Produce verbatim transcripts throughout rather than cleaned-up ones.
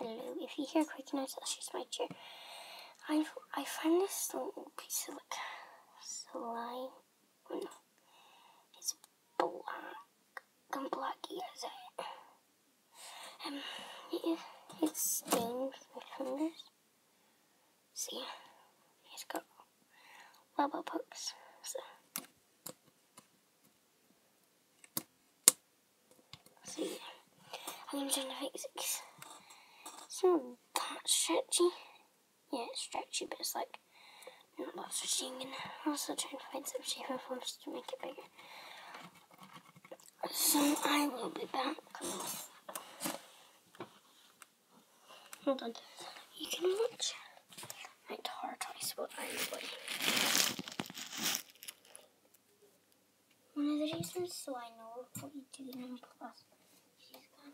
Hello, if you hear quick noise, that's just my chair. I I found this little piece of like slime. Oh no, it's black. I'm blacky as it. Um, it, it stains my fingers. See, it's got bubble pokes. So, see, I'm trying to fix it. It's not that stretchy. Yeah, it's stretchy, but it's like not that stretchy. And I'm also trying to find some shaving foams to make it bigger. So I will be back. Hold on. You can watch my tortoise, but anyway. One of the reasons so I know what you do in plus. She's gone.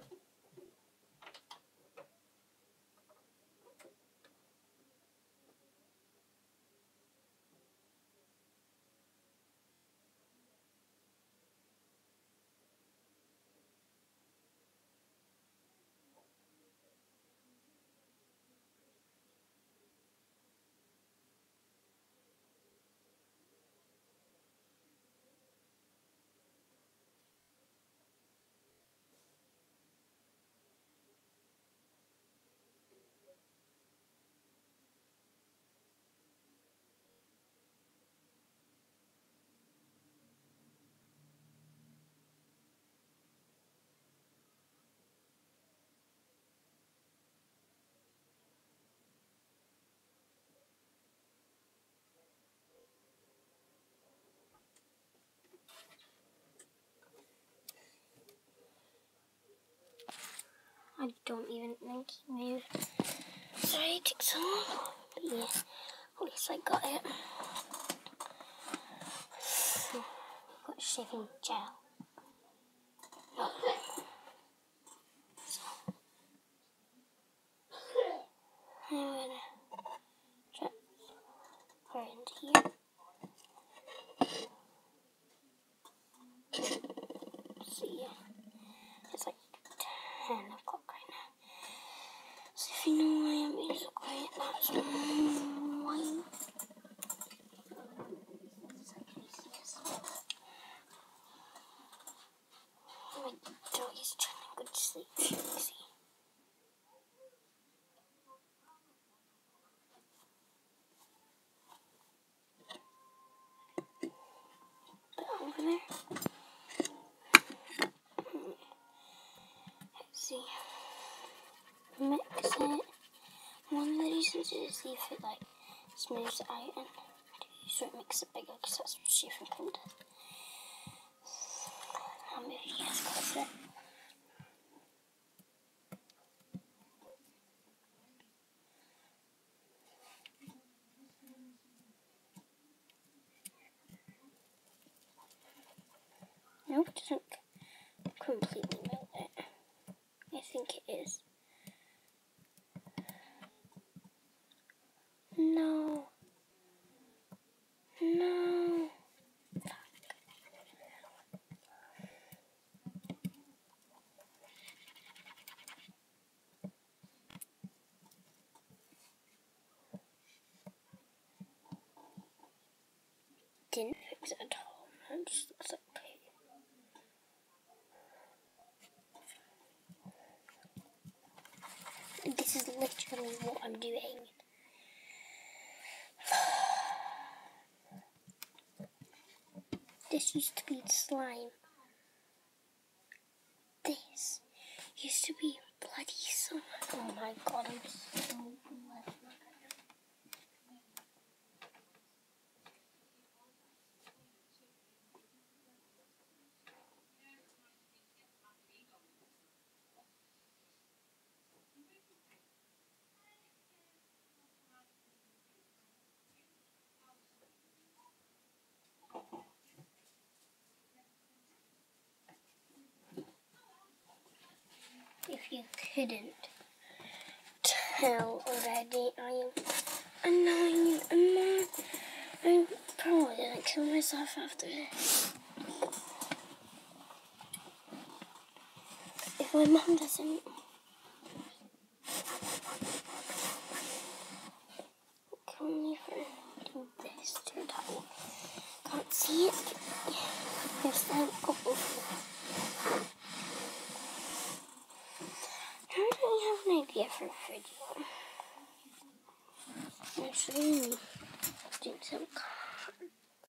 I don't even think he moved. Sorry it took so long. But yeah, at least I got it. Got shaving gel. Oh. So, I'm gonna drop her into here. See, it's like ten o'clock right now. So if you know why I'm being so quiet, that's why. My dog is trying to go to sleep. See. Put over there. Let's see. Mix it. One of the reasons is if it like smooths it out and so it makes it bigger because that's what shaving cream does. I'll move you guys closer. Nope, it doesn't completely melt it. I think it is. No. No. Didn't fix it at all. It just looks like poo. This is literally what I'm doing. This used to be slime. This used to be bloody slime. Oh my god, I'm so blessed. If you couldn't tell already, I am annoying and more. I'm probably gonna kill myself after this. If my mom doesn't see it? Yes, I'm open. Now I have an idea for a video. Actually, do some cards.